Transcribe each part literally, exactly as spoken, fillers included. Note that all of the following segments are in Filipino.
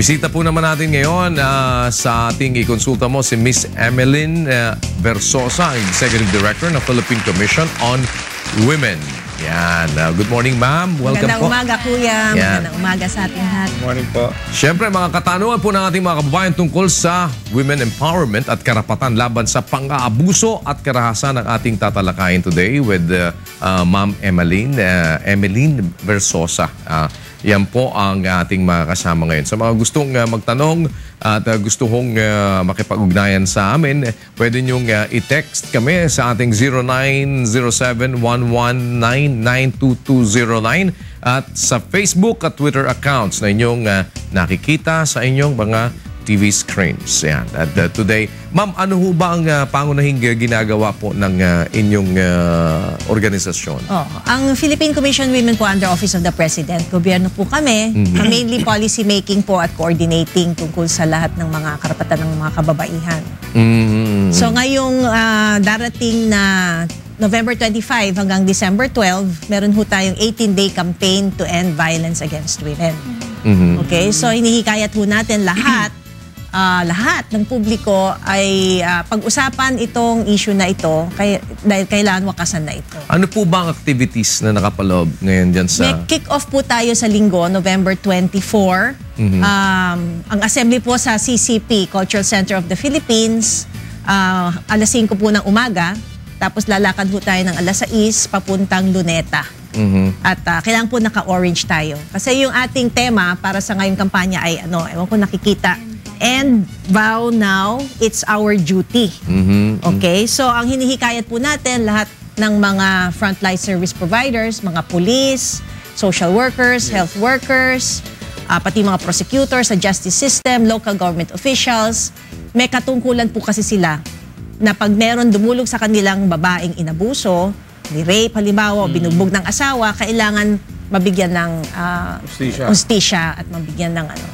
Bisita po naman natin ngayon uh, sa ating ikonsulta mo si Miss Emmeline uh, Verzosa, Executive Director ng Philippine Commission on Women. Yan. Uh, good morning, ma'am. Welcome Magandang po. umaga, Kuya. Yan. Magandang umaga sa ating lahat. Good morning po. Siyempre, mga katanungan po ng ating mga kababayan tungkol sa women empowerment at karapatan laban sa pang-aabuso at karahasan ng ating tatalakayin today with uh, uh, Ma'am Emmeline, uh, Emmeline Verzosa. Uh, yan po ang ating mga kasama ngayon. Sa mga gustong uh, magtanong at uh, gusto hong uh, makipag-ugnayan sa amin, pwede nyong uh, i-text kami sa ating zero nine zero seven one one nine nine two two zero nine at sa Facebook at Twitter accounts na inyong uh, nakikita sa inyong mga T V screens. Yan. At uh, today, ma'am, ano ho ba ang uh, pangunahing uh, ginagawa po ng uh, inyong uh, organisasyon? Oh, ang Philippine Commission Women po under Office of the President, gobyerno po kami, mm-hmm. mainly policy making po at coordinating tungkol sa lahat ng mga karapatan ng mga kababaihan. Mm-hmm. So ngayong uh, darating na November twenty-five hanggang December twelve, meron ho tayong eighteen day campaign to end violence against women. Mm-hmm. Okay, so hinihikayat ho natin lahat Uh, lahat ng publiko ay uh, pag-usapan itong issue na ito kay, dahil kailangan wakasan na ito. Ano po ba ang activities na nakapaloob ngayon dyan sa... May kick-off po tayo sa linggo, November twenty-four. Mm-hmm. um, ang assembly po sa C C P, Cultural Center of the Philippines, uh, alas singko po ng umaga. Tapos lalakad po tayo ng alas sais papuntang Luneta. Mm-hmm. At uh, kailangan po naka-orange tayo. Kasi yung ating tema para sa ngayong kampanya ay, ano, ewan ko nakikita, and vow now, it's our duty. Mm-hmm. Okay? So, ang hinihikayat po natin, lahat ng mga frontline service providers, mga police, social workers, yes. health workers, uh, pati mga prosecutors sa justice system, local government officials, may katungkulan po kasi sila na pag meron dumulog sa kanilang babaeng inabuso, ni rape, halimbawa, mm-hmm. binugbog ng asawa, kailangan mabigyan ng uh, ustisya at mabigyan ng ano,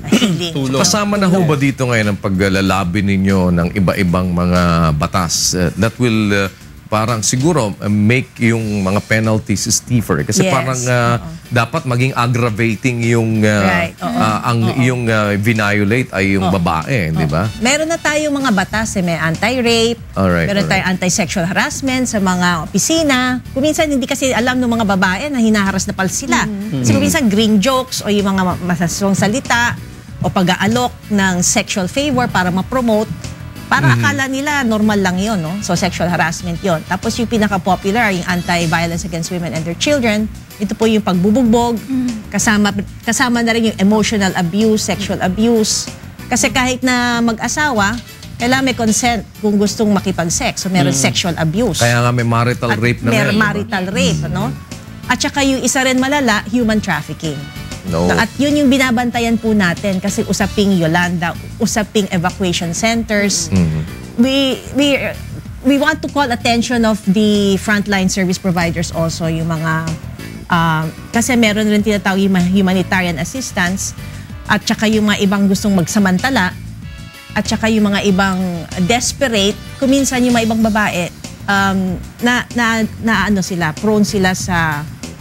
So, kasama na ho ba dito ngayon ang paglalabi ninyo ng iba-ibang mga batas uh, that will uh, parang siguro uh, make yung mga penalties stiffer? Kasi yes. parang uh, dapat maging aggravating yung uh, right. uh, ang Oo. yung uh, violate ay yung Oo. babae, di ba? Meron na tayong mga batas, eh, may anti-rape, alright, meron tayong anti-sexual harassment sa mga opisina. Kuminsan hindi kasi alam ng mga babae na hinaharas na pala sila. Mm-hmm. Kasi kuminsan green jokes o yung mga masasawang salita o pag-aalok ng sexual favor para ma-promote, para mm-hmm. akala nila normal lang yun, no? So sexual harassment yon. Tapos yung pinaka-popular, yung anti-violence against women and their children, ito po yung pagbubugbog, mm-hmm. kasama, kasama na rin yung emotional abuse, sexual abuse. Kasi kahit na mag-asawa, kailangan may consent kung gustong makipag-sex. So meron mm-hmm. sexual abuse. Kaya nga may marital At rape na may meron. marital diba? rape, mm-hmm. no? At saka yung isa rin malala, human trafficking. No. At yun yung binabantayan po natin kasi usaping Yolanda, usaping evacuation centers. Mm-hmm. We we we want to call attention of the frontline service providers also, yung mga uh, kasi meron rin tinatawag yung humanitarian assistance at saka yung mga ibang gustong magsamantala at saka yung mga ibang desperate, kuminsan yung mga ibang babae um, na, na, na ano sila, prone sila sa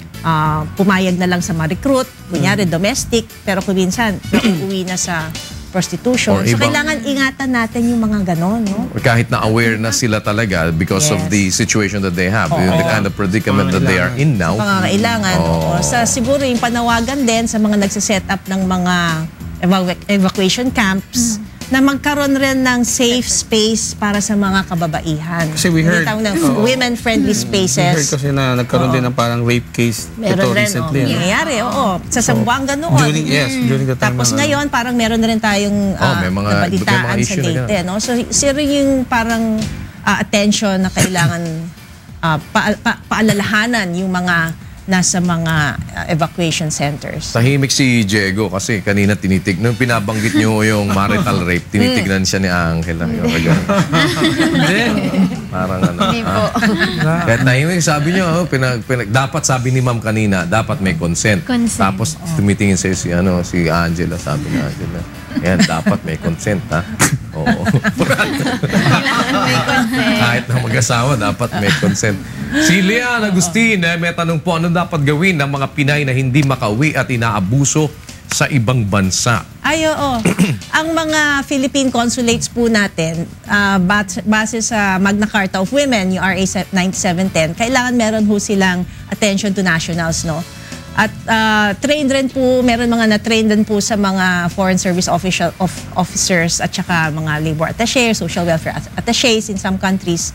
Uh, pumayag na lang sa ma-recruit, kunyari domestic, pero kuminsan uuwi na sa prostitution. So ibang, kailangan ingatan natin yung mga ganon, no? Kahit na aware na sila talaga because yes. of the situation that they have, oh, the oh. kind of predicament that they are in now. Pangangailangan. Oh. Sa siguro yung panawagan din sa mga nagsiset up ng mga evacu evacuation camps, mm. na magkaroon rin ng safe space para sa mga kababaihan. Kasi we heard uh, women-friendly spaces. We heard kasi na nagkaroon Oo. din ng parang rape case meron ito rin, recently. Oh, nangyayari, oo. Sa Sambuanga noon. During, yes, during the time. Tapos na, ngayon, parang meron na rin tayong uh, oh, may mga, nabalitaan may mga sa Leyte. No? So, sir yung parang uh, attention na kailangan uh, pa, pa, paalalahanan yung mga nasa mga uh, evacuation centers. Tahimik si Diego kasi kanina tinitig, nung pinabanggit nyo yung marital rape, tinitignan siya ni Angela. Parang ano. Ah. Kaya tahimik, sabi nyo, oh, pinag, pinag, dapat sabi ni ma'am kanina, dapat may consent. consent. Tapos oh. tumitingin sa'yo si, ano, si Angela, sabi ni Angela, yan, dapat may consent, ha? Oo. May consent. Kahit na mag-asawa, dapat may consent. Si Leanne Agustin, eh, may tanong po, ano dapat gawin ng mga Pinay na hindi makauwi at inaabuso sa ibang bansa. Ay, oo. Ang mga Philippine consulates po natin, uh, base sa Magna Carta of Women, yung R A ninety-seven ten, kailangan meron ho silang attention to nationals, no? At uh, trained rin po, meron mga na-trained din po sa mga foreign service official of officers at saka mga labor attaché, social welfare attachés in some countries,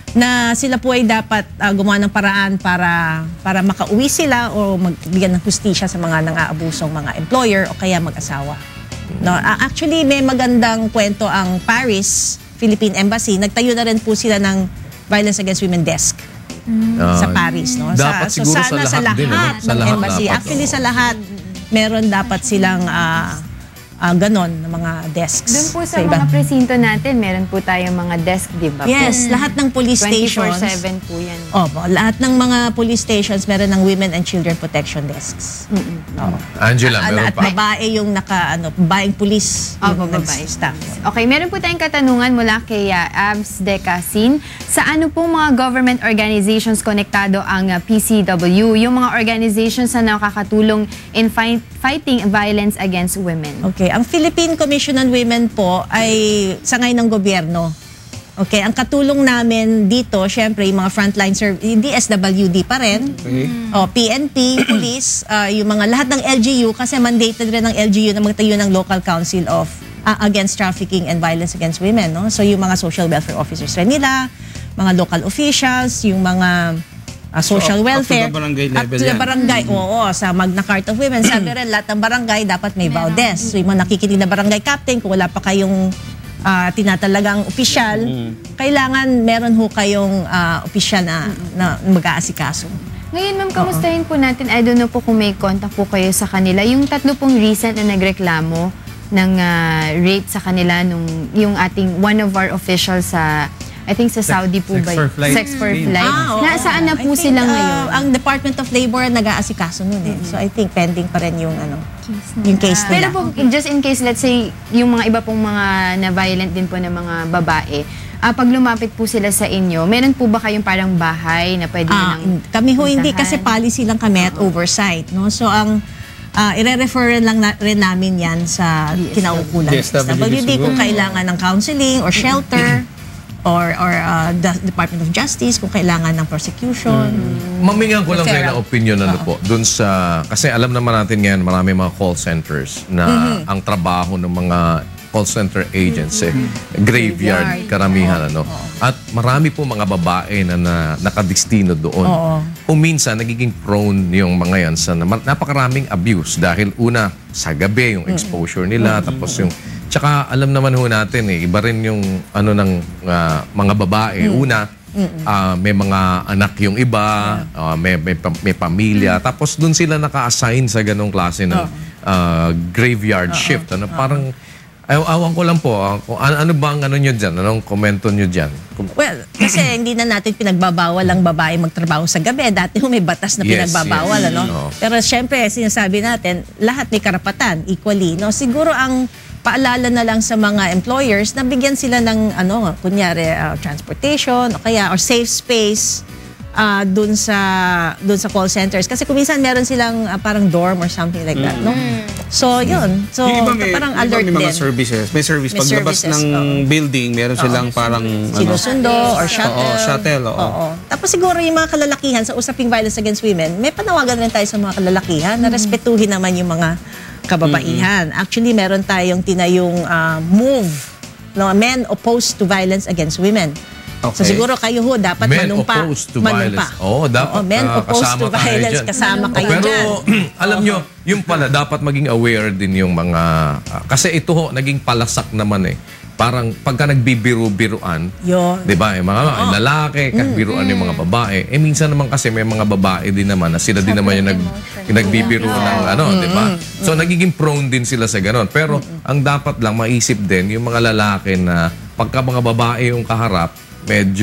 na sila po ay dapat uh, gumawa ng paraan para para makauwi sila o magbigyan ng hustisya sa mga nang-aabusong mga employer o kaya mag-asawa. No, uh, actually may magandang kwento ang Paris Philippine Embassy. Nagtayo na rin po sila ng Violence Against Women Desk. Mm. Uh, sa Paris, no? Dapat sa, siguro so sana sa lahat, sa lahat din, ano? Sa ng lahat embassy. dapat, Actually, oh. sa lahat, meron dapat silang uh, uh, ganon na mga desks. Doon po sa, sa mga presinto natin, meron po tayong mga desk, di ba? Yes, po? lahat ng police stations. twenty-four seven po yan. Opo, lahat ng mga police stations meron ng Women and Children Protection Desks. Mm-mm. Oo. Angela, meron At pa. babae yung naka, ano, babaeng police Opo, yung babae. staff. Okay, meron po tayong katanungan mula kay uh, Abs Decasin. Sa ano pong mga government organizations konektado ang uh, P C W? Yung mga organizations na nakakatulong in fight, fighting violence against women. Okay, ang Philippine Commission on Women po ay sangay ng gobyerno. Okay, ang katulong namin dito, syempre, yung mga frontline service, D S W D pa rin, Okay. o P N P, police, uh, yung mga lahat ng L G U, kasi mandated rin ng L G U na magtayo ng Local Council of uh, Against Trafficking and Violence Against Women. No? So yung mga social welfare officers rin nila, mga local officials, yung mga uh, social So, up- welfare. up to the barangay level Up to the yan. barangay, oo, sa Magna Carta of Women. Sabi rin, lahat ng barangay dapat may vow desk. So yung mga nakikinig na barangay captain, kung wala pa kayong uh, tinatalagang opisyal, kailangan meron ho kayong uh, opisyal na, na mag-aasikaso. Ngayon, ma'am, kamustahin po natin, I don't know po kung may contact po kayo sa kanila. Yung tatlo pong recent na nagreklamo ng uh, rape sa kanila, nung, yung ating one of our officials sa, I think sa Saudi po sex ba? for flight. Sex for flight. Ah, oo. Nasaan na I po think, sila uh, ngayon? ang Department of Labor nag-aasikaso nun eh. So I think pending pa rin yung ano, yung case Pero nila. po, just in case, let's say, yung mga iba pong mga na-violent din po na mga babae, ah, pag lumapit po sila sa inyo, meron po ba kayong parang bahay na pwede Ah, nang kami ho hindi puntahan? kasi policy lang kami at oversight, no? So ang uh, ire-refer lang na, rin namin 'yan sa kinaukulan. D S W D kung siguro. kailangan ng counseling or shelter or or uh, the Department of Justice kung kailangan ng prosecution. Mamingan ko lang kayo Referral. ng opinion ano po dun sa kasi alam naman natin ngayon marami mga call centers na ang trabaho ng mga call center agents eh graveyard karamihan ano at marami po mga babae na, na nakadistino doon. Oo. Kung minsan nagiging prone yung mga yan sa na- napakaraming abuse dahil una sa gabi yung exposure nila tapos yung tsaka alam naman ho natin eh iba rin yung ano ng ah, mga babae una ah, may mga anak yung iba, ah, may, may, pa- may pamilya. Tapos doon sila naka-assign sa ganong klase ng ah, graveyard shift. Ano, parang, ay, awan ko lang po, ah, kung ano, ano ba ang ano nyo dyan? Anong komento nyo dyan? Kung- Well, kasi hindi na natin pinagbabawal ang babae magtrabaho sa gabi. Dati ho may batas na Yes, pinagbabawal, yes. ano? Oo. Pero syempre, sinasabi natin, lahat may karapatan, equally, no? Siguro ang paalala na lang sa mga employers na bigyan sila ng, ano, kunyari, uh, transportation, o kaya, or safe space, uh, dun sa dun sa call centers. Kasi kung minsan meron silang uh, parang dorm or something like that, no? So, yun. So, Yung iba may, parang yung iba alert may mga din. services. May service. May Paglabas services, ng oo. building, meron silang parang Sinusundo or shuttle. Oo, shuttle, oo. Oo. Tapos siguro yung mga kalalakihan sa usaping violence against women, may panawagan rin tayo sa mga kalalakihan na respetuhin naman yung mga kababaihan. Actually, meron tayong tinayong uh, move, no, men opposed to violence against women. So Okay. siguro kayo ho dapat Men manumpa. opposed to manumpa. violence. Oo, dapat Oo, men ah, opposed kasama to tayo violence, dyan. kasama kayo Pero dyan. alam nyo, yung pala, dapat maging aware din yung mga... ah, kasi ito ho, naging palasak naman eh. Parang pagka nagbibiru-biruan, Yun. di ba? Yung mga lalaki, biruan yung mga babae. Eh minsan naman kasi may mga babae din naman na sila din naman yung, nag, yung nagbibiru ng ano, di ba? So nagiging prone din sila sa ganon. Pero ang dapat lang maisip din yung mga lalaki na pagka mga babae yung kaharap, medyo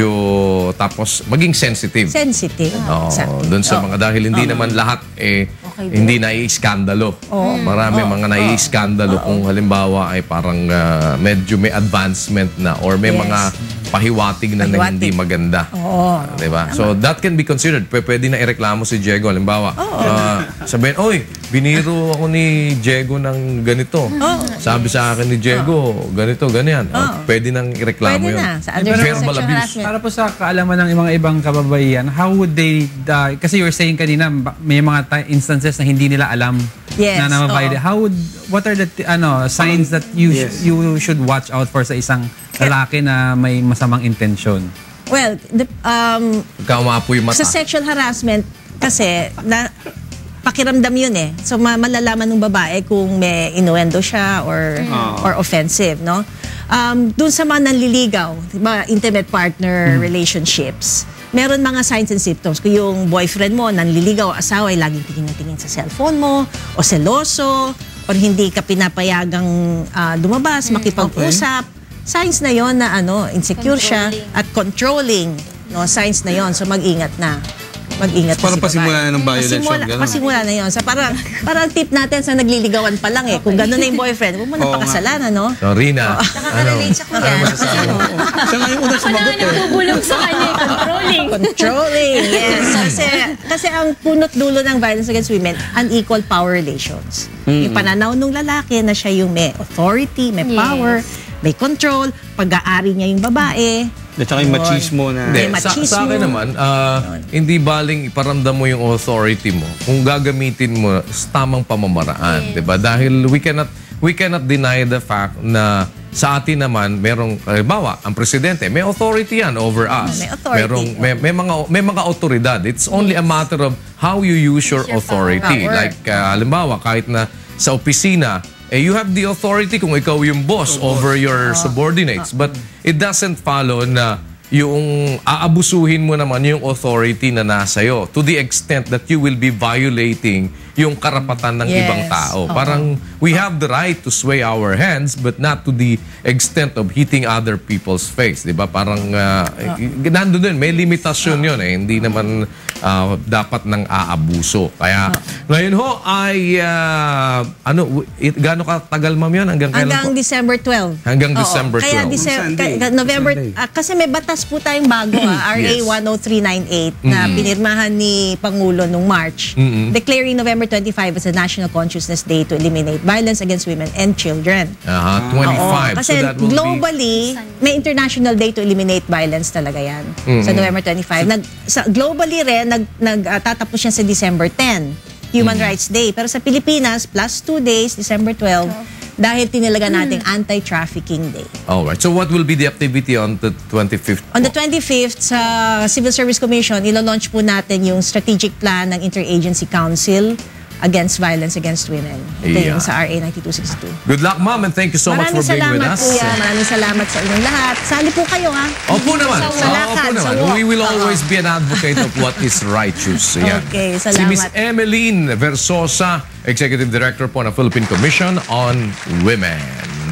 tapos maging sensitive. Sensitive. Oo, Exactly. doon sa mga dahil hindi naman lahat eh hindi naiiskandalo. Marami mga naiiskandalo kung halimbawa ay parang ah, medyo may advancement na or may Yes. mga pahiwatig na, na hindi maganda. Oo. Uh, diba? So that can be considered. P pwede na ireklamo si Diego. Halimbawa, uh, sabihin, oy, biniro ako ni Diego ng ganito. Oh. Sabi sa akin ni Diego, oh. ganito, ganyan. Oh. Uh, pwede nang ireklamo pwede yun. Na. Sa under verbal abuse. Para po sa kaalaman ng mga ibang kababaihan, how would they, uh, kasi you were saying kanina, may mga instances na hindi nila alam yes. na namabayad. Oh. How would, what are the ano signs that you yes. you should watch out for sa isang lalaki na may masamang intensyon? Well, the, um, Kaumapoy mata. sa sexual harassment, kasi, na, pakiramdam yun eh. So, ma malalaman ng babae kung may inuendo siya or, oh. or offensive, no? Um, dun sa mga nanliligaw, diba, intimate partner hmm. relationships, meron mga signs and symptoms. Kung yung boyfriend mo, nanliligaw, asawa, ay laging tingin na tingin sa cellphone mo, o seloso, or hindi ka pinapayagang uh, lumabas, hmm. makipag-usap. Okay. Signs na yon na ano, insecure siya at controlling. No, signs na yon. So mag-ingat na. Mag-ingat parang na si pasimula na ng violation. Pasimula, pasimula na yon. So parang, parang tip natin sa nagliligawan pa lang eh. Kung gano'n na yung boyfriend, huwag mo na pakasalan, ano? So, Rina. Oh. Nakaka-relate sa kuya. Siya nga yung unang sumagot eh. Nabubulong sa kanya, controlling. Controlling, yes. Kasi, kasi ang punot dulo ng violence against women, unequal power relations. Mm-hmm. Yung pananaw ng lalaki na siya yung may authority, may yes. power, may control, pag-aari niya yung babae. At saka yung machismo na... Hindi, sa, sa akin naman, uh, hindi baling iparamdam mo yung authority mo kung gagamitin mo sa tamang pamamaraan. Yes. Diba? Dahil we cannot, we cannot deny the fact na sa atin naman, merong, halimbawa, ang presidente, may authority yan over us. May authority. Merong, may, may, mga, may mga autoridad. It's only yes. a matter of how you use your, your authority. Power. Like, uh, halimbawa, kahit na sa opisina, eh, you have the authority kung ikaw yung boss oh, over your uh, subordinates. But it doesn't follow na yung aabusuhin mo naman yung authority na nasa'yo to the extent that you will be violating yung karapatan ng yes. ibang tao. Uh-huh. Parang we have the right to sway our hands but not to the extent of hitting other people's face. Diba? Parang uh, uh-huh. nandun din, may limitasyon uh-huh. yun eh. Hindi naman uh, dapat nang aabuso. Kaya uh-huh. ngayon ho ay uh, ano, it, gaano katagal ma'am yun? Hanggang, Hanggang December twelfth. Hanggang Oo. December twelfth. Kaya December, kaya, November, uh, kasi may batas po tayong bago, ah, R A yes. one oh three nine eight na mm-hmm. pinirmahan ni Pangulo nung March, mm-hmm. declaring November twenty-five as a National Consciousness Day to eliminate violence against women and children. Uh-huh, twenty-five. Oo, kasi so that will globally, be... may International Day to eliminate violence talaga yan. Mm-hmm. Sa November twenty-five. Nag, sa, globally rin, nag, nag, uh, tatapos yan sa December tenth, Human mm-hmm. Rights Day. Pero sa Pilipinas, plus two days, December twelfth, oh. dahil tinilaga nating mm. Anti-Trafficking Day. Alright. So what will be the activity on the twenty-fifth? On the twenty-fifth, sa Civil Service Commission, ilo-launch po natin yung strategic plan ng Interagency Council against violence against women. Ito Yeah. yung sa R A ninety-two sixty-two. Good luck, ma'am, and thank you so much Maraming for being with salamat, us. Kuya. Maraming salamat sa inyong lahat. Sali po kayo, ha? Opo naman. Sa Opo lakad, sa naman. walk. We will Oo. always be an advocate of what is righteous. So, yan. Okay, Si salamat. Miss Emmeline Verzosa, Executive Director po ng Philippine Commission on Women.